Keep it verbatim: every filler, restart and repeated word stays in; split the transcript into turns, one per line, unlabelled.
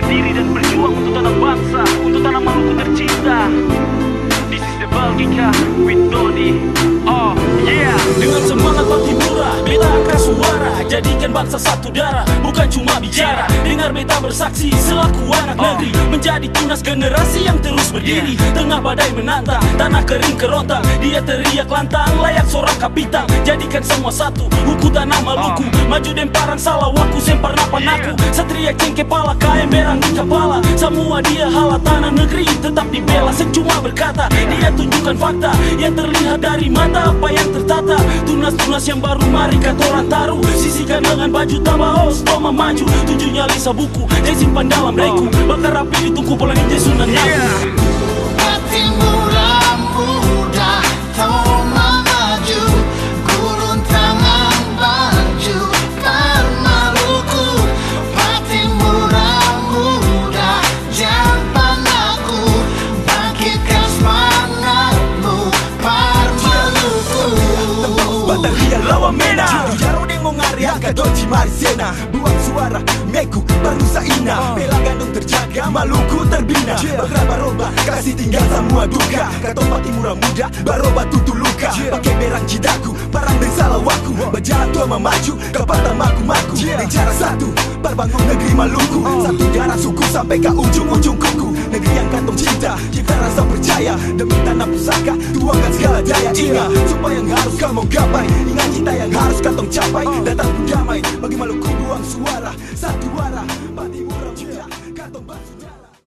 berdiri dan berjuang untuk tanah bangsa, untuk tanah Maluku tercinta. This is the Balgika with Dodi. Oh yeah.
Dengan semangat bakti murah, beta angkat suara, jadikan bangsa satu darah, bukan cuma bicara. Dengar beta bersaksi selaku anak
Oh.
negeri, menjadi tunas generasi yang terus berdiri. Tengah badai menantang, tanah kering kerontang, dia teriak lantang layak seorang kapitang. Jadikan semua satu, huku tanah Maluku, maju dan parang salah waku sempurna panaku. Satria ceng kepala, kain berang di kepala, semua dia hala tanah negeri tetap dibela. Seng cuma berkata, dia tunjukkan fakta yang terlihat dari mata apa yang tertata. Tunas-tunas yang baru mari katoran taruh, sisihkan dengan baju tambah os, toma maju. Tujuh nyali sabuku, dia simpan dalam reku, bakar api di tungku pulang inje sunan nyaku.
Hati muda muda, toma maju, gurun tangan baju, par Maluku. Hati muda muda, jangan aku, bangkitkan semangatmu, par Maluku.
Batalía lawan mena Jaro deng mongari angka doji mari sena. Buang suara meku berusaha ina, bela gandung terjaga Maluku terbina. Beberapa roba kasih tinggal semua duka, katompa timura muda baroba tutu luka. Pakai berang cidaku parang dan salah waku, berjalan tua memaju kepada maku-maku. Dengan cara satu perbangun negeri Maluku, satu darah suku sampai ke ujung-ujung kuku. Negeri yang kantong cinta, kita rasa percaya, demi tanah pusaka tuangkan segala daya. Ingat sumpah yang harus kamu gapai, ingat cinta yang harus kantong capai. Datang pun damai bagi Maluku, buang suara satu arah.